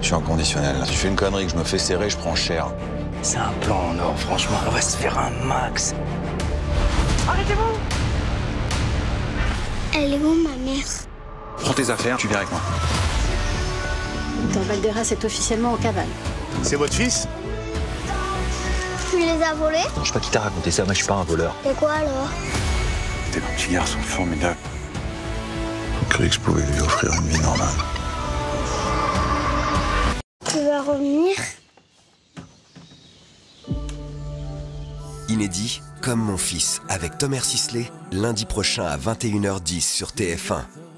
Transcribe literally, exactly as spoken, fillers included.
suis en conditionnel. Tu fais une connerie que je me fais serrer, je prends cher. C'est un plan en or, franchement. On va se faire un max. Arrêtez-vous! Elle est où, ma mère? Prends tes affaires, tu viens avec moi. Dans Valderas est officiellement en cavale. C'est votre fils? Tu les as volés? Je sais pas qui t'a raconté ça, moi je suis pas un voleur. Et quoi alors? T'es un petit garçon formidable. Je croyais que je pouvais lui offrir une vie normale. Tu vas revenir? Inédit, Comme mon fils, avec Thomas Sisley, lundi prochain à vingt et une heures dix sur T F un.